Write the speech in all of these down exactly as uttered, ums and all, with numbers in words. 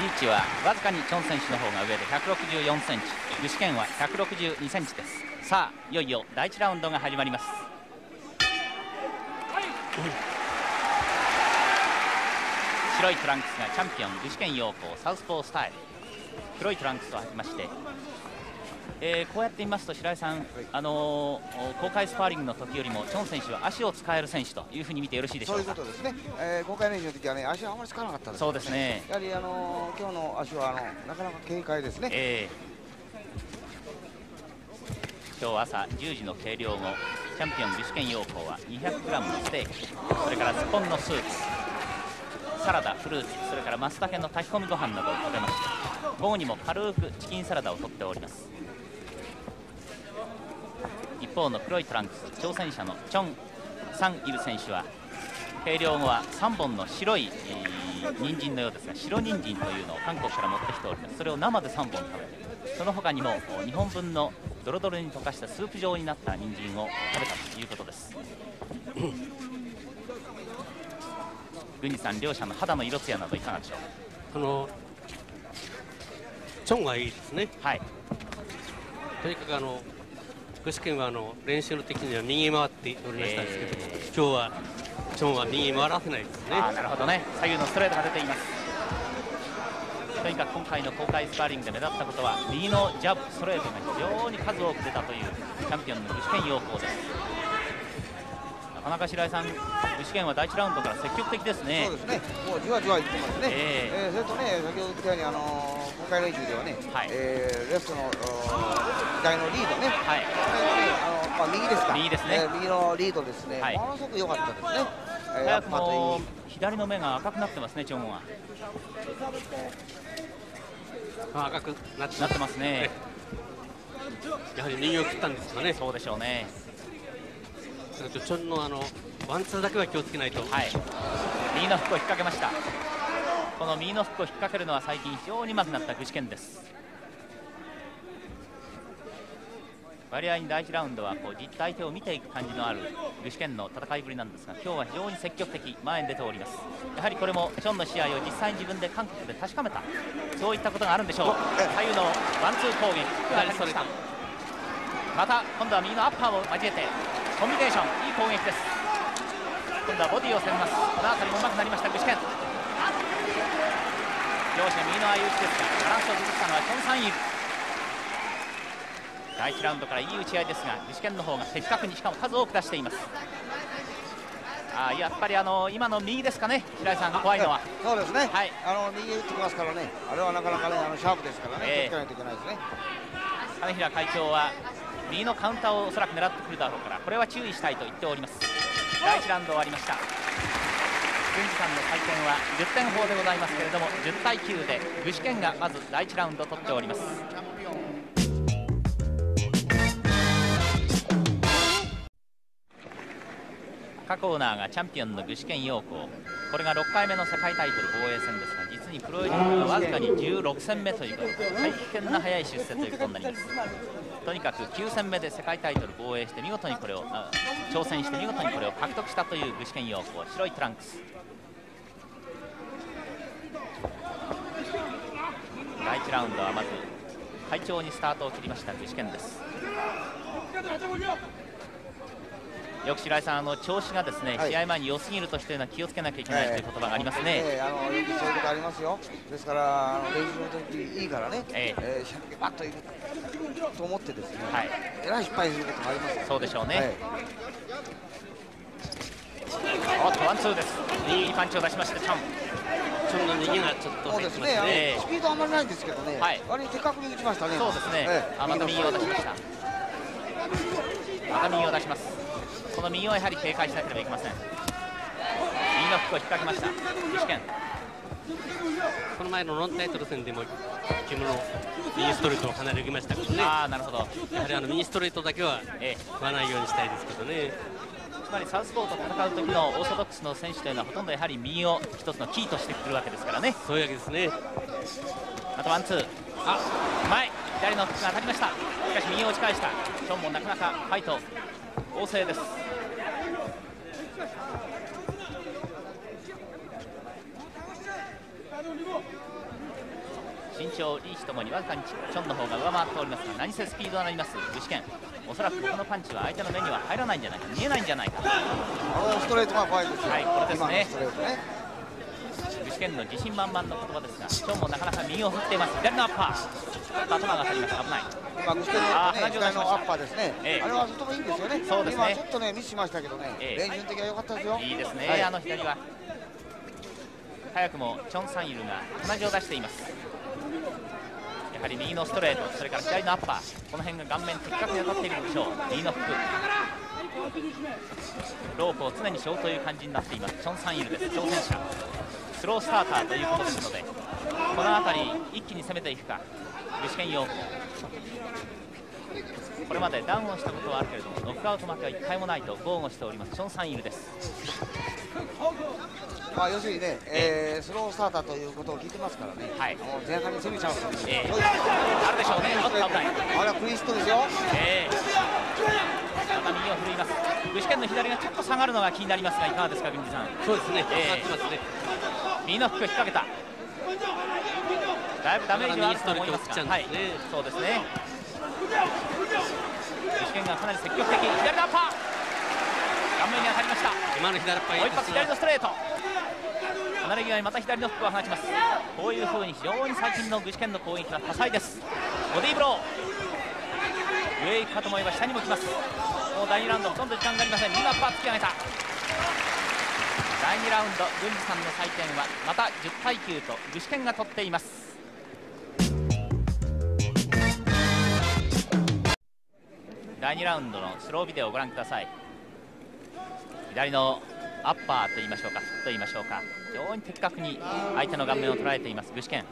ーチはわずかにチョン選手の方が上でひゃくろくじゅうよんセンチ、具志堅はひゃくろくじゅうにセンチです。さあいよいよだいいちラウンドが始まります。白いトランクスがチャンピオン具志堅陽子サウスポースタイル、黒いトランクスを履きまして、えー、こうやって見ますと白井さん、あのー、公開スパーリングの時よりもチョン選手は足を使える選手というふうに見てよろしいでしょうか。 そういうことですね、えー、公開練習の時はね足はあまり使わなかったです、ね、 そうですね。 やはり、あのー、今日の足はあのなかなか軽快ですね、 えー、今日朝じゅうじの計量後チャンピオン具志堅陽子は にひゃくグラム のステーキ、それからスポンのスープ、サラダ、フルーツ、それから松茸の炊き込みご飯などを食べました。午後にも軽くチキンサラダをとっております。一方の黒いトランクス挑戦者のチョン・サンイル選手は計量後はさんぼんの白い、えー、人参のようですが白人参というのを韓国から持ってきております。それを生でさんぼん食べて、その他にもにほんぶんのドロドロに溶かしたスープ状になった人参を食べたということです。郡司さん、両者の肌の色艶などいかがでしょう。 あのチョンはいいですね。 はい、 とにかくあの具志堅はあの練習の時には右へ回っておりましたんですけど、えー、今日はチョンは右へ回らせないですね。 あ、なるほどね。左右のストレートが出ています。とにかく今回の公開スパーリングで目立ったことは右のジャブ、ストレートが非常に数多く出たというチャンピオンの具志堅陽子です。なかなか白井さん、具志堅はだいいちラウンドから積極的ですね。 そうですね、もうじわじわいってますね、 えーえー、それとね、先ほど言ったように、あのー、公開練習ではね、はい、えー、レフトの左のリードね、はい、あのまあ、右ですか、 右ですね、 えー、右のリードですね、はい、ものすごく良かったですね。 早くも左の目が赤くなってますね、チョンは。 赤くなってなってますね。 やはり右を切ったんですかね。 そうでしょうね。 チョンのあのワンツーだけは気をつけないと。 はい、右のフックを引っ掛けました。この右のフックを引っ掛けるのは最近非常にうまくなった具志堅です。割合にだいいちラウンドはこうじっと相手を見ていく感じのある具志堅の戦いぶりなんですが、今日は非常に積極的、前に出ております。やはりこれもチョンの試合を実際に自分で韓国で確かめた、そういったことがあるんでしょう。左右のワンツー攻撃がありました。また今度は右のアッパーを交えてコンビネーション、いい攻撃です。今度はボディを攻めます。この辺りもうまくなりました具志堅。両者右の相打ちですが、バランスを崩したのはチョン・サンイル。だいいちラウンドからいい打ち合いですが、具志堅の方が的確にしかも数多く出しています。あ、やっぱりあの今の右ですかね、白井さんが怖いのは。 そうですね、 はい、 あの右打ってきますからね、あれはなかなかね、あのシャープですからね、気をつけないといけないですね。 金平会長は右のカウンターをおそらく狙ってくるだろうから、これは注意したいと言っております。だいいちラウンド終わりました。郡司さんの採点はじゅってん法でございますけれども、じゅうたいきゅうで具志堅がまずだいいちラウンド取っております。各オーナーがチャンピオンの具志堅陽子、これがろっかいめの世界タイトル防衛戦ですが、実にプロ入りがわずかにじゅうろく戦目ということで、大変な早い出世ということになります。とにかくきゅう戦目で世界タイトル防衛して見事にこれを挑戦して見事にこれを獲得したという具志堅陽子、白いトランクス。だいいちラウンドはまず快調にスタートを切りました具志堅です。よく白井さん、あの調子がですね、はい、試合前に良すぎるとしていうのは気をつけなきゃいけない、えー、という言葉がありますね。 えー、あのよくそういうことありますよ。ですからあの練習の時いいからね、えーえー、シャッキバッといくと思ってですね、はい、えらい失敗することもありますよ。 そうでしょうね。はい、おっとワンツーです。いいパンチを出しましてチョン。 チョンの右がちょっとそうですね、えー、スピードあんまりないんですけどね、はい、割に的確に打ちましたね。 そうですね、えー、あまた右を出しました。また右を出します。この右をやはり警戒しなければいけません。右のフックを引っ掛けました具志堅。 この前のノンタイトル戦でもキムの右ストレートをかなり受けましたけどね。 ああ、なるほど。 やはりあの右ストレートだけは食わないようにしたいですけどね。 つまりサウスポーと戦う時のオーソドックスの選手というのはほとんどやはり右を一つのキーとしてくるわけですからね。 そういうわけですね。 あとワンツー、あ、前左のフックが当たりました。しかし右を打ち返した。チョンもなかなかファイト旺盛です。 身長、リーチともにわずかにチョンの方が上回っておりますが、何せスピードになります具志堅。おそらく僕のパンチは相手の目には入らないんじゃないか、見えないんじゃないか。 あのストレートが怖いですよ。 はい、これですね。 ストレートね。 具志堅の自信満々の言葉ですが、チョンもなかなか右を振っています。左のアッパー、頭が当たりました、危ない。 今具志堅のね、左のアッパーですね、ええ、あれはとてもいいんですよね。 そうですね。 今ちょっとねミスしましたけどね、ええ、練習的には良かったですよ。 いいですね、はい、あの左は早くもチョン・サンイルが鼻血を出しています。やはり右のストレート、それから左のアッパー、この辺が顔面的確に当たっているでしょう。右のフック、ロープを常にショーという感じになっていますチョン・サンイルです。挑戦者スロースターターということですので、この辺り一気に攻めていくか具志堅陽子。これまでダウンをしたことはあるけれどもノックアウト負けはいっかいもないと豪語しておりますチョン・サンイルです。 まあ要するにね、えー、スロースターターということを聞いてますからね、はい、前半に攻めちゃうと、えー、 あるでしょうね。 あれはクリストですよ。 えー、また右を振るいます。具志堅の左がちょっと下がるのが気になりますがいかがですか、郡司さん。 そうですね、 えー、ますね。右のフック引っ掛けた。だいぶダメージはあると思いますが、はい、そうですね。具志堅がかなり積極的、左のアッパー、顔面に当たりました。 今の左アッパー、 もう一発左のストレート、離れ際にまた左のフックを放ちます。こういう風に非常に最近の具志堅の攻撃は多彩です。ボディーブロー、上へ行くかと思えば下にも来ます。もうだいにラウンドほとんど時間がありません。右のアッパー突き上げた。だいにラウンド郡司さんの採点はまたじゅったいきゅうと具志堅が取っています。だいにラウンドのスロービデオをご覧ください。左のアッパーといいましょうか、フットといいましょうか、非常に的確に相手の顔面を捉えています具志堅。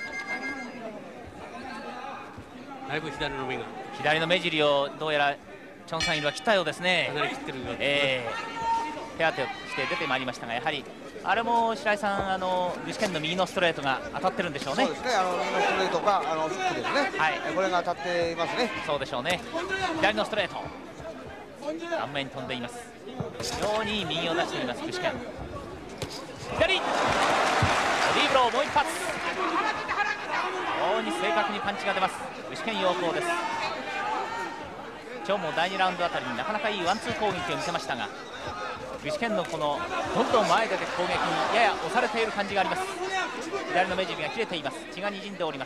だいぶ左の目が左の目尻をどうやらチョン・サンイルは切ったようですね。 かなり切ってるようです、 えー、手当てをして出てまいりましたが、やはりあれも白井さん、あの具志堅の右のストレートが当たってるんでしょうね。 そうですね、あの右のストレートかあのフックですね、はい、これが当たっていますね。そうでしょうね。 左のストレート、顔面に飛んでいます。非常にいい右を出しています具志堅。左ボディーブロー、もう一発、非常に正確にパンチが出ます具志堅陽光です。今日もだいにラウンドあたりになかなかいいワンツー攻撃を見せましたが、具志堅のこのどんどん前出て攻撃にやや押されている感じがあります。左の目尻が切れています。血がにじんでおります。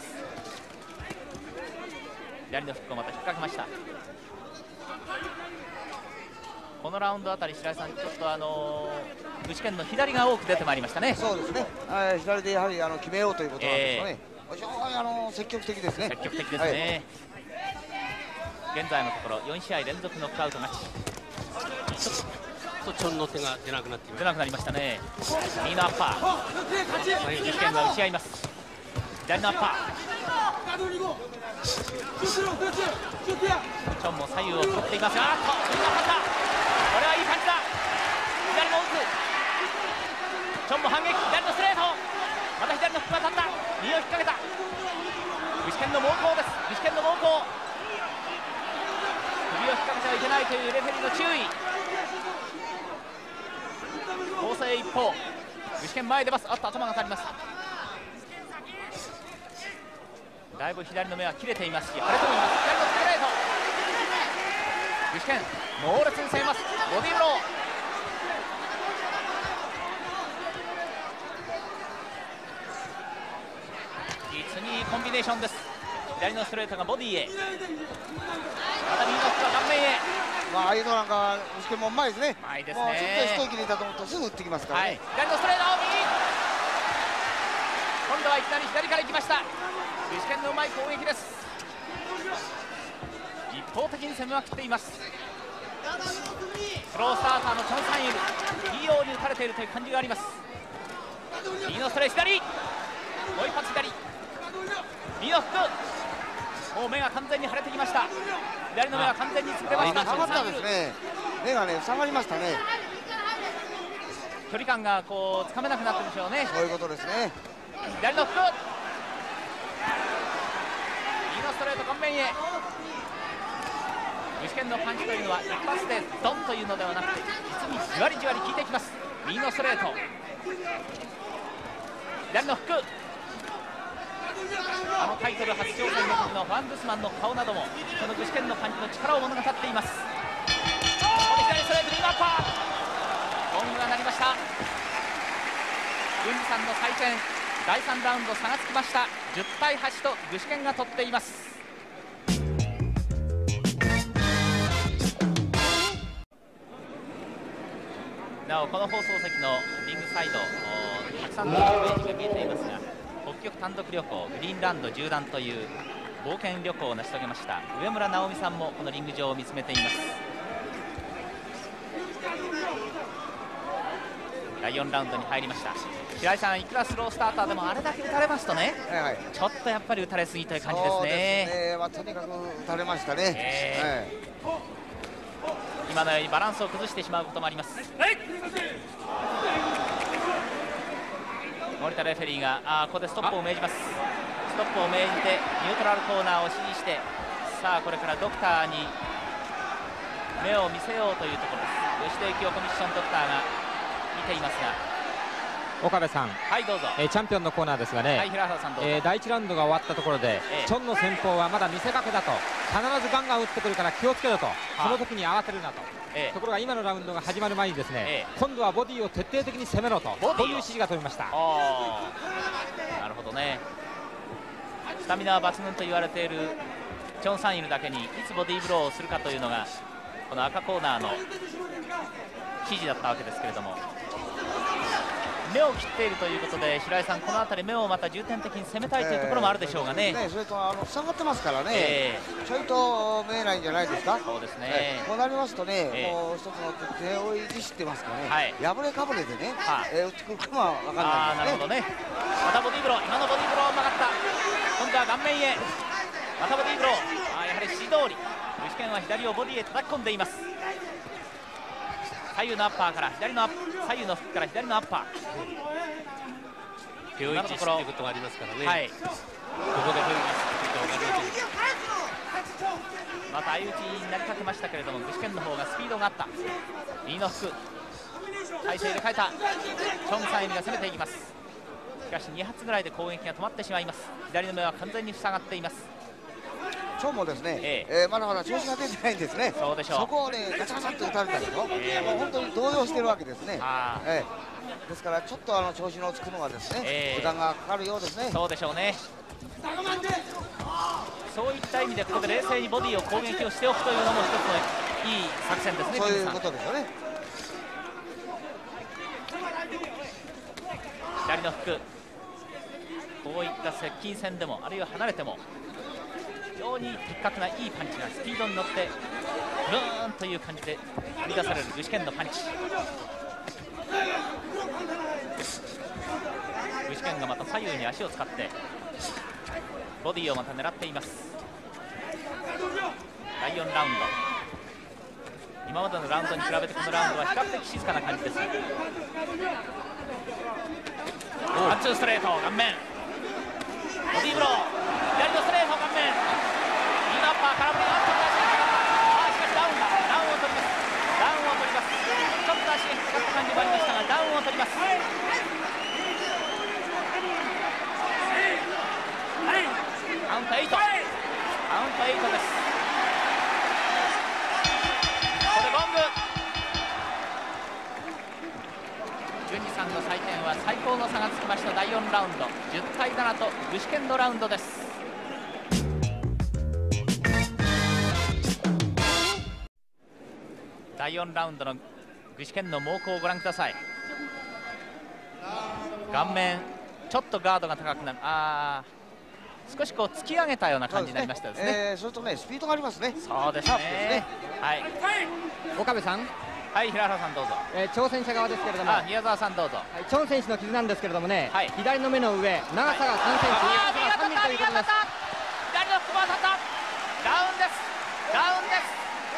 左のフックをまた引っ掛けました。このラウンドあたり白井さん、ちょっとあの具志堅の左が多く出てまいりましたね。 そうですね、左でやはりあの決めようということなんですよね。えー、非常にあの積極的ですね。 積極的ですね、はい、現在のところよんしあい連続ノックアウト勝ち。 ちょっとチョンの手が出なくなっています。 出なくなりましたね。右のアッパー、具志堅が打ち合います。左のアッパー、チョンも左右を取っていますが、あっと右のパンチだ、これはいいパンチだ。左も打つ、チョンも反撃、左のストレート、また左のフックが当たった、右を引っ掛けた。具志堅の猛攻です。具志堅の猛攻、首を引っ掛けてはいけないというレフェリーの注意。攻勢一方、具志堅前出ます。あっと頭が当たります。だいぶ左の目は切れていますし腫れてもいます。左のストレート、具志堅猛烈に攻めます。ボディーブロー、実にいいコンビネーションです。左のストレートがボディへ、また右のフックは顔面へ。 まあ、ああいうのなんか具志堅もうまいですね。 うまいですね。 もうちょっと一息にいたと思うとすぐ打ってきますからね、はい、 左のストレート、右、今度はいきなり左から行きました。具志堅のうまい攻撃です。一方的に攻めまくっています。スロースターターのチョン・サンイル、いいように打たれているという感じがあります。右のストレート、左、もう一発左、右のフック、もう目が完全に腫れてきました。左の目が完全につぶれました。 下がったですね、目がね下がりましたね。 距離感がこうつかめなくなってるでしょうね。 そういうことですね。 左のフック、右のストレート顔面へ。具志堅のパンチというのは一発でドンというのではなくて、実にじわりじわり効いていきます。右のストレート、左のフック、 タイトル初挑戦の時のファン・グスマンの顔などもその具志堅のパンチの力を物語っています。ここで左ストレートにアッパー、ゴングが鳴りました。郡司さんの採点だいさんラウンド差がつきました。じゅったいはちと具志堅が取っています。なおこの放送席のリングサイドたくさんのページが見えていますが、北極単独旅行グリーンランド縦断という冒険旅行を成し遂げました上村直美さんもこのリング上を見つめています。だいよんラウンドに入りました。白井さん、いくらスロースターターでもあれだけ打たれますとね、はいはい、ちょっとやっぱり打たれすぎという感じですね。そうですね、まあ、とにかく打たれましたね、えーはい、今のようにバランスを崩してしまうこともあります、はい、森田レフェリーがあここでストップを命じます。ストップを命じてニュートラルコーナーを指示して、さあこれからドクターに目を見せようというところです。吉田幸雄コミッションドクターが見ていますが、 岡部さん、 はいどうぞ、 えー、チャンピオンのコーナーですがね、 はい、平原さんどうぞ、 えー、だいいちラウンドが終わったところで、えー、チョンの先方はまだ見せかけだと、必ずガンガン打ってくるから気をつけろと、その時に慌てるなと、えー、ところが今のラウンドが始まる前にですね、えー、今度はボディを徹底的に攻めろと、こういう指示が飛びました。 なるほどね、スタミナは抜群と言われているチョン・サンイルだけにいつボディーブローをするかというのがこの赤コーナーの指示だったわけですけれども、目を切っているということで白井さん、この辺り目をまた重点的に攻めたいというところもあるでしょうがね、えー、ねそれとあの塞がってますからね、えー、ちょいと見えないんじゃないですか。そうですね、えー、こうなりますとね、えー、もう一つの手を維持してますからね、はい、破れかぶれでね、はあえー、打ってくるかも分からないですね。なるほどね、またボディーブロー、今のボディーブロー曲がった、今度は顔面へ、またボディーブロー、あやはり指示通り具志堅は左をボディへ叩き込んでいます。左右のアッパーから左のアッ左右のフックから左のアッパー、 両位置していることがありますからね、はい、ここで分離すると分かりません。また相打ちになりかけましたけれども具志堅の方がスピードがあった。右のフック体勢で変えたチョン・サンイルが攻めていきます。しかしに発ぐらいで攻撃が止まってしまいます。左の目は完全に塞がっています。チョンもですね、えええー、まだまだ調子が出てないんですね。そうでしょう。そこをねガチャガチャっと打たれたでしょ、えー、もう本当に動揺してるわけですね。えー、ですからちょっとあの調子のつくのがですね、えー、時間がかかるようですね。そうでしょうね。そういった意味でここで冷静にボディを攻撃をしておくというのも一つのいい作戦ですね。そういうことですよね。左のフック、こういった接近戦でもあるいは離れても非常に的確ないいパンチがスピードに乗ってブーンという感じで繰り出される具志堅のパンチ。具志堅がまた左右に足を使ってボディをまた狙っています。だいよんラウンド、今までのラウンドに比べてこのラウンドは比較的静かな感じです。ワンツーストレート顔面ボディーブロー、左のストレート顔面、右のアッパー空振りがあったんだ。あしかしダウンだ、ダウンを取ります、ダウンを取ります。ちょっと足が引っかかった感じもありましたがダウンを取ります。カウントエイト、カウントエイトです。これゴング、郡司さんの採点は最高の差がつきましただいよんラウンド、じゅったいななと具志堅のラウンドです。だいよんラウンドの具志堅の猛攻をご覧ください。顔面ちょっとガードが高くなる、あ少しこう突き上げたような感じになりましたですね。そ, す、ねえー、それとねスピードがありますね。そうです ね, ですね、はい、 岡部さん、 はい、平原さんどうぞ。 えー、挑戦者側ですけれども、 宮沢さんどうぞ。 はい、チョン選手の傷なんですけれどもね、はい、左の目の上長さがさんセンチ、 はい、 長さがさんミリということです。 左のフックも当たった、ダウンです、ダウンです。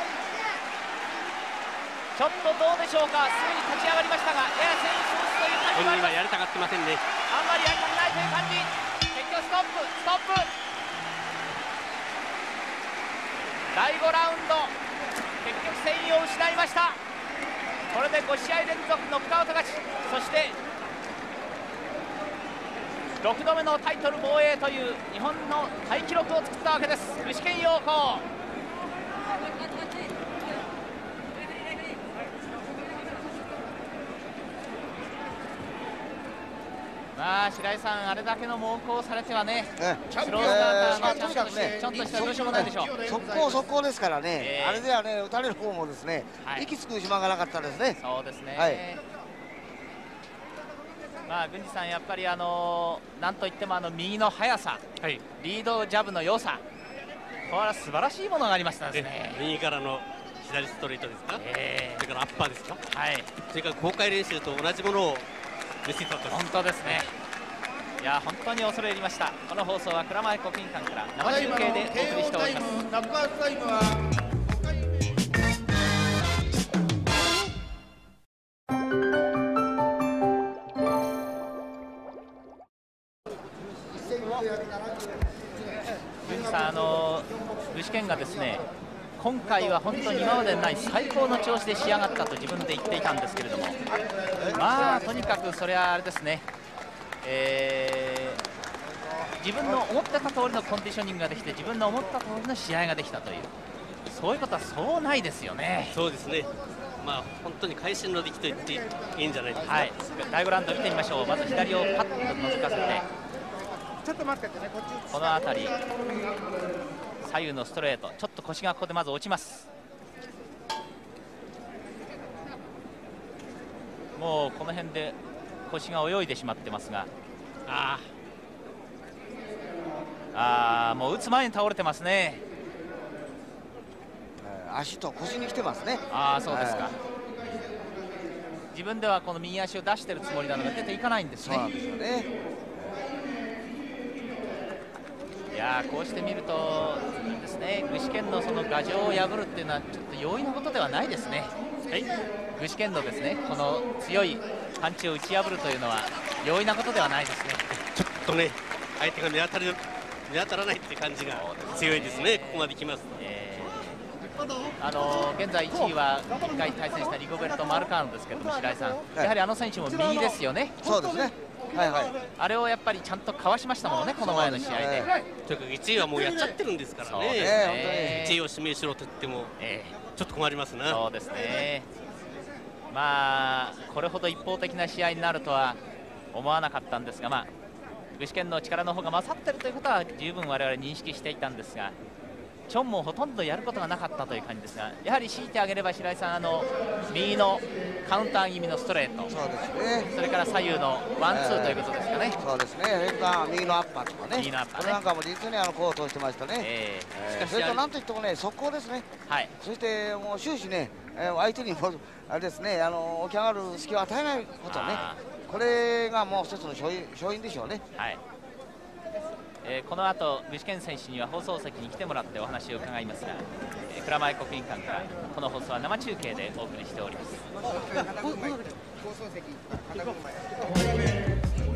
ちょっとどうでしょうか、すぐに立ち上がりましたがエアセインスという感じは本人はやりたがってませんね。 あんまりやりたくないという感じ。結局ストップストップ。だいごラウンド結局戦意を失いました。これでご試合連続ノックアウト勝ち、そしてろくどめのタイトル防衛という日本のタイ記録を作ったわけです、具志堅用高。まあ白井さん、あれだけの猛攻されてはね、ええ、スロースターターのちゃんとして、ちょんとしたどうしようもないでしょう。 速攻速攻ですからね、えー、あれではね打たれる方もですね、はい、息つく暇がなかったですね。 そうですね、はい、まあ郡司さん、やっぱりあのなんといってもあの右の速さ、はい、リードジャブの良さ、これは素晴らしいものがありましたですね。 右からの左ストレートですか、えー、それからアッパーですか、 はい、 それから公開練習と同じものを見せたと。 本当ですね。いや本当に恐れ入りました。この放送は蔵前国技館から生中継でお送りしております。ナックアウトタイムは郡司さん、あの具志堅がですね、今回は本当に今までにない最高の調子で仕上がったと自分で言っていたんですけれども、まあとにかくそれはあれですね、えー、自分の思ってた通りのコンディショニングができて、自分の思った通りの試合ができたという、そういうことはそうないですよね。 そうですね、まあ本当に会心の出来と言っていいんじゃないですか。 はい、だいごラウンド見てみましょう。まず左をパッと覗かせて、 ちょっと待っててね、こっちこの辺り左右のストレート、ちょっと腰がここでまず落ちます。もうこの辺で腰が泳いでしまってますが、ああもう打つ前に倒れてますね。 足と腰に来てますね。 ああそうですか。自分ではこの右足を出してるつもりなのが出ていかないんですね。 そうなんですよね。 いやこうして見るとですね、具志堅のその牙城を破るっていうのはちょっと容易なことではないですね。はい、具志堅のですねこの強いパンチを打ち破るというのは容易なことではないですね。 ちょっとね相手が見当たる見当たらないって感じが強いですね、ここまで来ますと。えー、あの現在いちいはいっかい対戦したリゴベルト・マルカーノですけども、白井さん、はい、やはりあの選手も右ですよね。 そうですね、はいはい、 あれをやっぱりちゃんとかわしましたものね、この前の試合で。 とにかくいちいはもうやっちゃってるんですからね、ねいちいを指名しろと言っても、えー、ちょっと困りますな。 そうですね、まあこれほど一方的な試合になるとは思わなかったんですが、まあ、具志堅の力の方が勝っているということは十分我々認識していたんですが、チョンもほとんどやることがなかったという感じですが、やはり強いてあげれば白井さん、あの右のカウンター気味のストレート、 そうですね、 それから左右のワンツーということですかね。 そうですね、それから右のアッパーとかね、右のアッパーね、これなんかも実にあのこう通してましたね。えー、しかしそれとなんといってもね、速攻ですね。はい。そしてもう終始ね、相手にもあれですね、あの起き上がる隙を与えないことね。これがもう一つの勝因、勝因でしょうね。はい。えー、この後具志堅選手には放送席に来てもらってお話を伺いますが、えー、蔵前国技館からこの放送は生中継でお送りしております。放送席